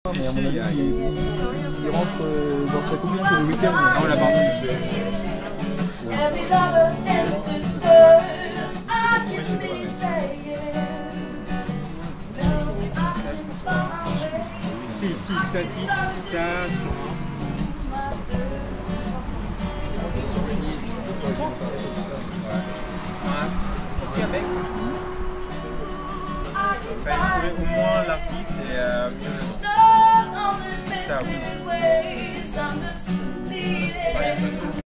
Mais à mon avis, il rentre dans sa combien pour le week-end? Non, là, pardon. Si, ça, sûrement. Ok, mec. Fallait trouver au moins l'artiste et ça, oui.